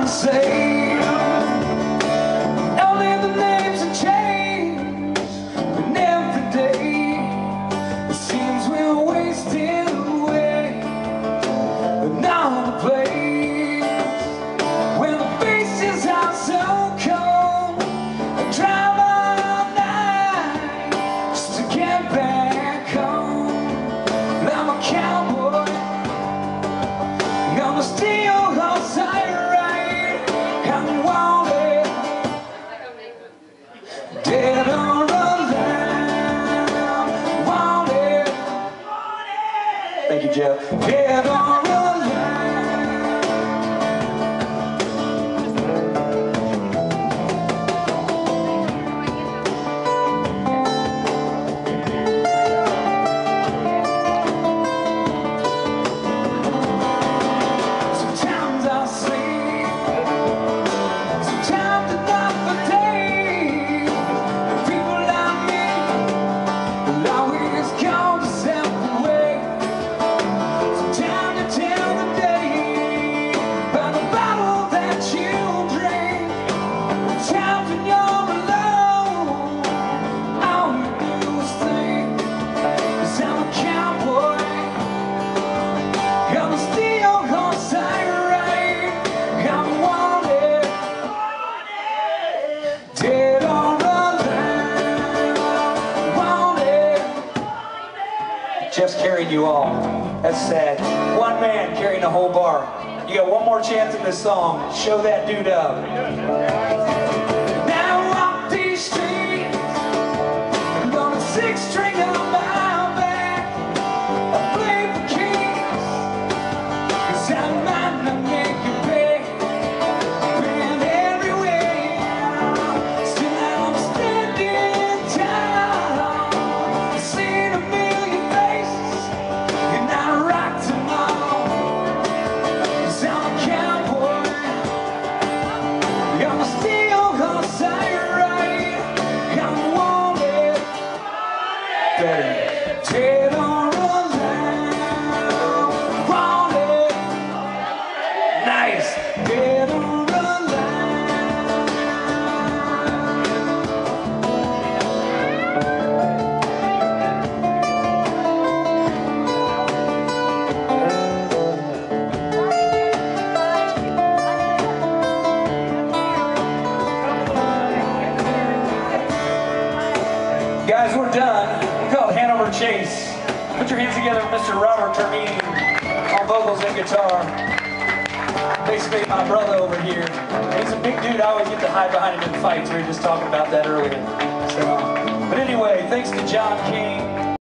the same. Only the names have changed, and every day it seems we're wasting away. Another place where the faces are so cold. I drive all night just to get back home. And I'm a cowboy, I'm a steel horse I ride. I'm wanted, dead or alive. Wanted. Thank you, Jeff. Dead or alive. Jeff's carrying you all. That's sad. One man carrying the whole bar. You got one more chance in this song. Show that dude up. Now I walk these streets, I'm gonna six-string on my back. I play for keys, 'cause I might not make it big. Been everywhere, still I'm standing tall. I've seen a million faces, and I rock them all. 'Cause I'm a cowboy, I'm a steel horse I ride. I'm wanted, better, dead or alive. Wanted, nice, dead or Guys, we're done. We call it Hanover Chase. Put your hands together for Mr. Robert Termini on vocals and guitar. Basically my brother over here. He's a big dude. I always get to hide behind him in fights. We were just talking about that earlier. So, but anyway, thanks to John King.